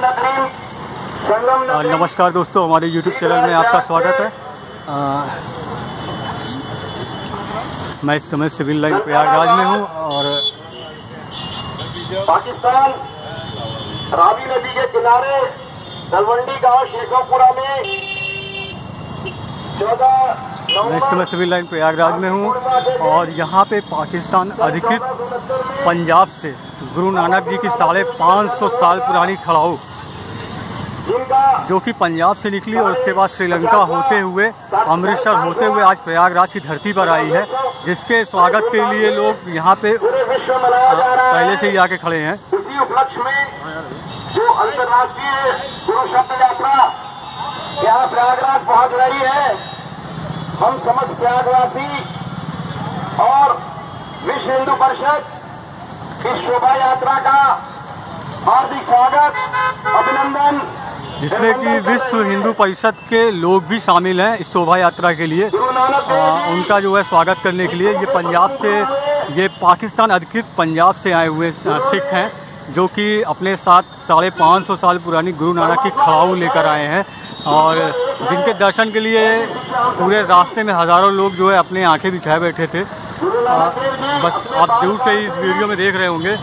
नमस्कार दोस्तों, हमारे YouTube चैनल में आपका स्वागत है। मैं इस समय सिविल लाइन प्रयागराज में हूँ और पाकिस्तान रावी नदी के किनारे तलवंडी गांव शेखोपुरा में 14 मैं इस समय सिविल लाइन प्रयागराज में हूँ और यहाँ पे पाकिस्तान अधिकृत पंजाब से गुरु नानक जी की 550 साल पुरानी खड़ाऊ जो कि पंजाब से निकली और उसके बाद श्रीलंका होते हुए अमृतसर होते हुए आज प्रयागराज की धरती पर आई है, जिसके स्वागत के लिए लोग यहाँ पे पहले से ही आके खड़े हैं। उसी उपलक्ष्य में जो अंतर्राष्ट्रीय गुरु शब्द यात्रा यहाँ प्रयागराज पहुँच रही है, हम समस्त प्रयागराजी और विश्व हिंदू परिषद इस शोभा यात्रा का हार्दिक स्वागत, अभिनंदन, जिसमें कि विश्व हिंदू परिषद के लोग भी शामिल हैं इस शोभा यात्रा के लिए। उनका जो है स्वागत करने के लिए ये पाकिस्तान अधिकृत पंजाब से आए हुए सिख हैं, जो कि अपने साथ 550 साल पुरानी गुरु नानक की खड़ाऊ लेकर आए हैं और जिनके दर्शन के लिए पूरे रास्ते में हजारों लोग जो है अपने आंखें बिछाए बैठे थे। बस आप दूर से ही इस वीडियो में देख रहे होंगे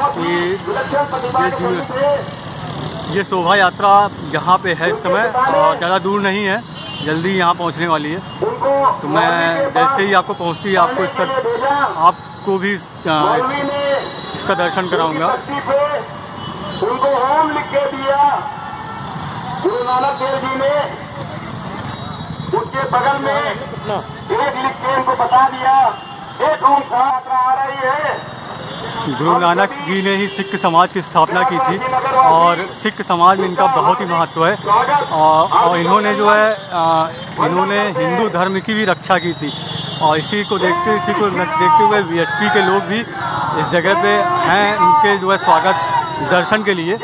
कि ये शोभा यात्रा यहाँ पे है इस समय और ज़्यादा दूर नहीं है, जल्दी यहाँ पहुँचने वाली है। तो मैं जैसे ही आपको पहुँचती है आपको भी इसका दर्शन कराऊंगा। उनको होम लिख के दिया गुरु नानक देव जी ने, उसके बगल में एक लिख के उनको बता दिया एक होम यात्रा आ रही है। गुरु नानक जी ने ही सिख समाज की स्थापना की थी और सिख समाज में इनका बहुत ही महत्व है और इन्होंने जो है इन्होंने हिंदू धर्म की भी रक्षा की थी और इसी को देखते हुए वीएचपी के लोग भी इस जगह पे हैं इनके जो है स्वागत दर्शन के लिए।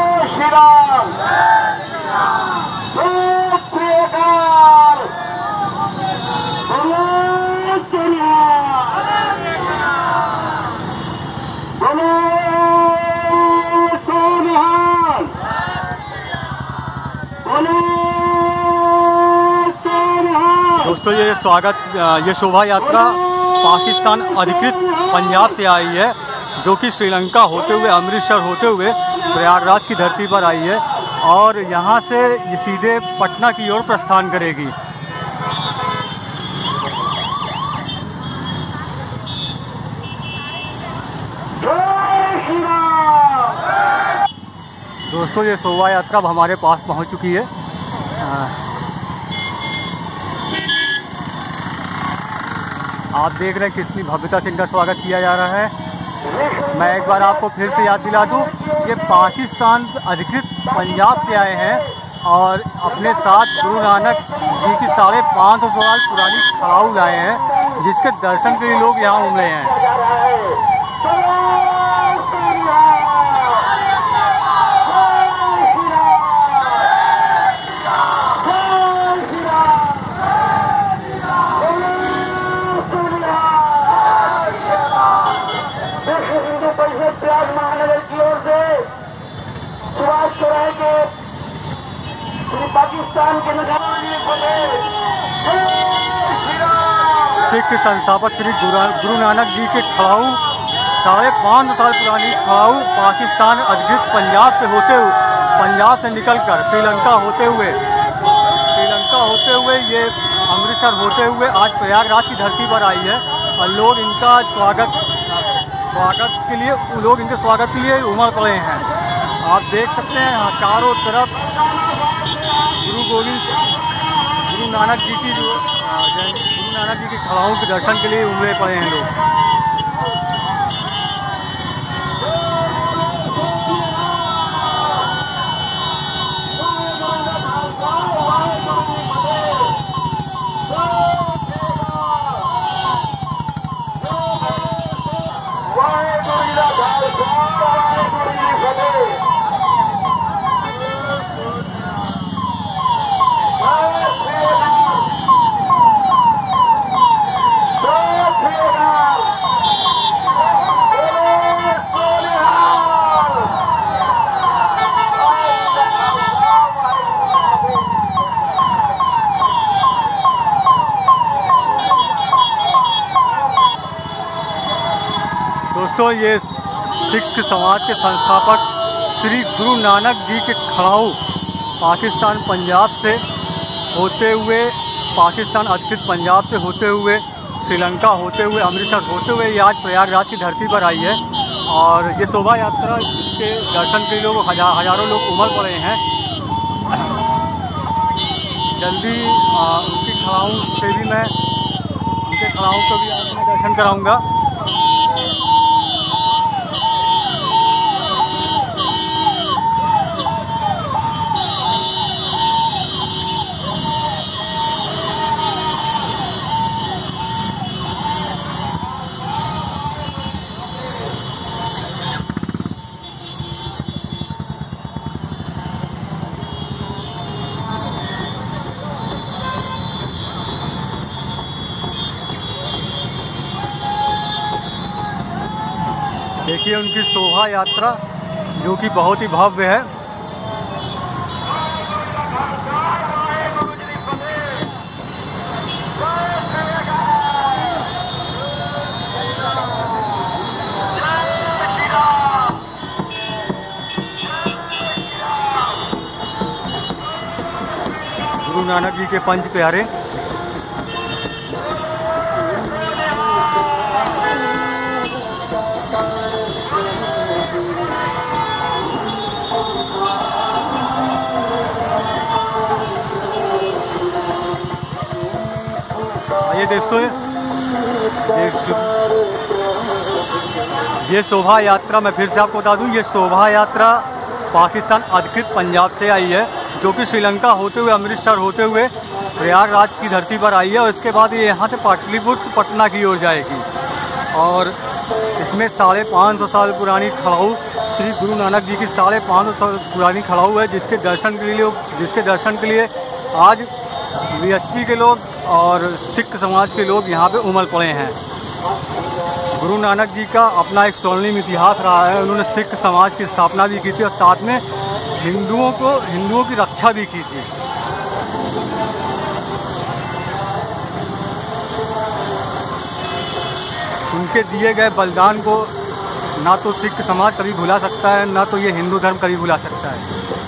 दोस्तों ये शोभा यात्रा पाकिस्तान अधिकृत पंजाब से आई है, जो कि श्रीलंका होते हुए अमृतसर होते हुए प्रयागराज की धरती पर आई है और यहाँ से ये सीधे पटना की ओर प्रस्थान करेगी। दोस्तों ये शोभा यात्रा अब हमारे पास पहुँच चुकी है। आप देख रहे हैं कितनी भव्यता से इनका स्वागत किया जा रहा है। मैं एक बार आपको फिर से याद दिला दूं, ये पाकिस्तान अधिकृत पंजाब से आए हैं और अपने साथ गुरु नानक जी की 550 साल पुरानी खड़ाऊ लाए हैं, जिसके दर्शन के लिए लोग यहाँ उमड़े हैं। महानगर की ओर से सुभाष चौराहे के पाकिस्तान के सिख संस्थापक श्री गुरु नानक जी के खड़ाऊ 550 साल पुरानी खड़ाऊ पाकिस्तान अधिकृत पंजाब से निकलकर श्रीलंका होते हुए ये अमृतसर होते हुए आज प्रयागराज की धरती पर आई है और लोग इनका स्वागत के लिए उमड़ पड़े हैं। आप देख सकते हैं चारों तरफ गुरु नानक जी की खड़ाऊ के दर्शन के लिए उमड़े पड़े हैं लोग। दोस्तों, ये सिख समाज के संस्थापक श्री गुरु नानक जी के खड़ाऊ पाकिस्तान पंजाब से होते हुए, पाकिस्तान अधिकृत पंजाब से होते हुए, श्रीलंका होते हुए, अमृतसर होते हुए ये आज प्रयागराज की धरती पर आई है। और ये शोभा यात्रा, इसके दर्शन के लिए हजारों लोग उमड़ पड़े हैं। जल्दी उनकी खड़ाऊ से भी मैं, उनके खड़ाऊ को भी आज मैं दर्शन कराऊंगा। देखिए उनकी शोभा यात्रा जो कि बहुत ही भव्य है। गुरु नानक जी के पंच प्यारे। ये दोस्तों, ये शोभा यात्रा, मैं फिर से आपको बता दूं, ये शोभा यात्रा पाकिस्तान अधिकृत पंजाब से आई है, जो कि श्रीलंका होते हुए, अमृतसर होते हुए प्रयागराज की धरती पर आई है। और इसके बाद ये यहाँ से पाटलिपुत्र पटना की ओर जाएगी। और इसमें 550 साल पुरानी खड़ाऊ, श्री गुरु नानक जी की 550 साल पुरानी खड़ाऊ है, जिसके दर्शन के लिए आज वीएचपी के लोग और सिख समाज के लोग यहाँ पे उमड़ पड़े हैं। गुरु नानक जी का अपना एक स्वर्णिम इतिहास रहा है। उन्होंने सिख समाज की स्थापना भी की थी और साथ में हिंदुओं की रक्षा भी की थी। उनके दिए गए बलिदान को ना तो सिख समाज कभी भुला सकता है, ना तो ये हिंदू धर्म कभी भुला सकता है।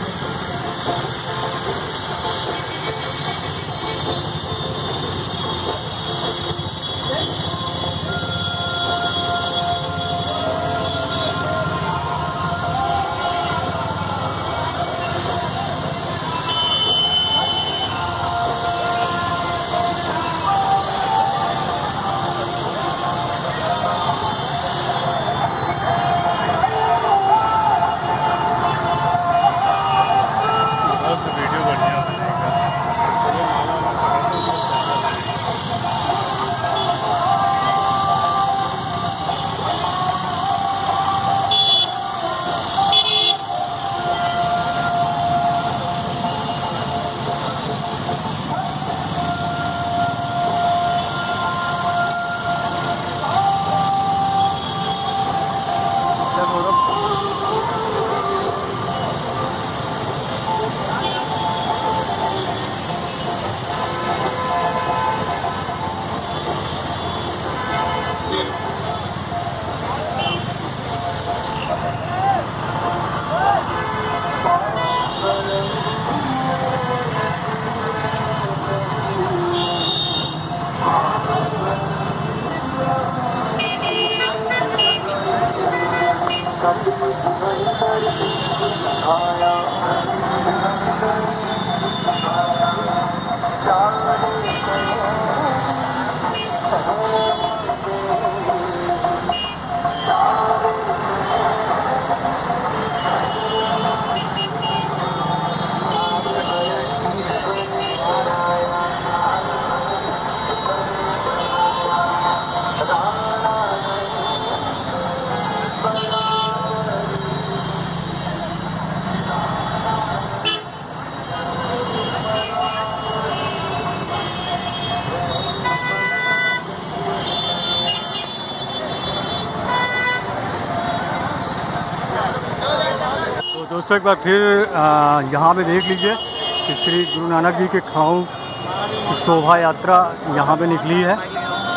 दोस्तों एक बार फिर यहाँ पे देख लीजिए कि श्री गुरु नानक जी के खड़ाऊ की शोभा यात्रा यहाँ पे निकली है।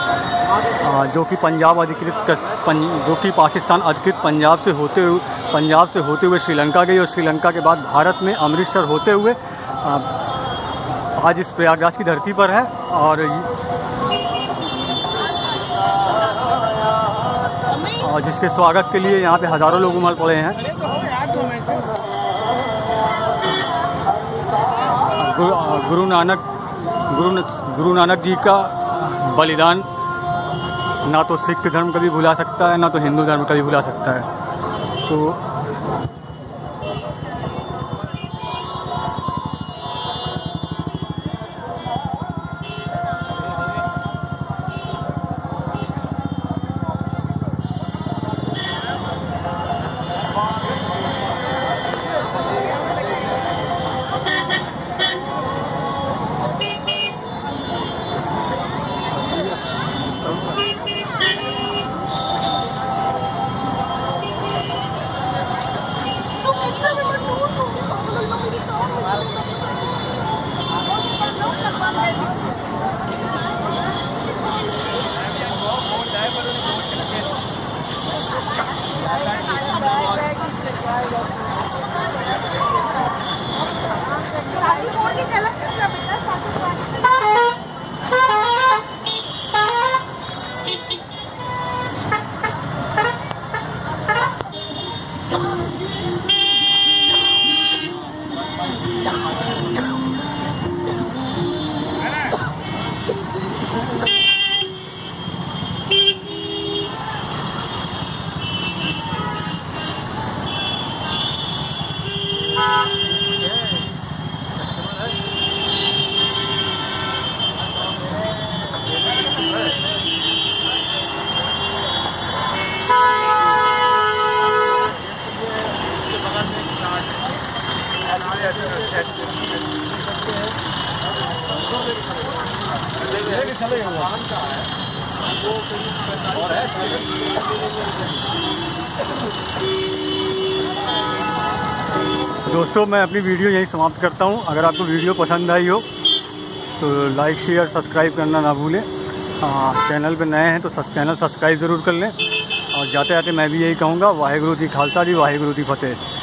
जो कि पंजाब अधिकृत जो कि पाकिस्तान अधिकृत पंजाब से होते हुए श्रीलंका गई और श्रीलंका के बाद भारत में अमृतसर होते हुए आज इस प्रयागराज की धरती पर है। और जिसके स्वागत के लिए यहाँ पे हज़ारों लोग उमड़ पड़े हैं। गुरु नानक जी का बलिदान ना तो सिख धर्म कभी भुला सकता है, ना तो हिंदू धर्म कभी भुला सकता है। तो दोस्तों, मैं अपनी वीडियो यहीं समाप्त करता हूं। अगर आपको वीडियो पसंद आई हो तो लाइक शेयर सब्सक्राइब करना ना भूलें। चैनल पे नए हैं तो चैनल सब्सक्राइब ज़रूर कर लें। और जाते जाते मैं भी यही कहूँगा, वाहेगुरु जी खालसा जी, वाहेगुरु जी फतेह।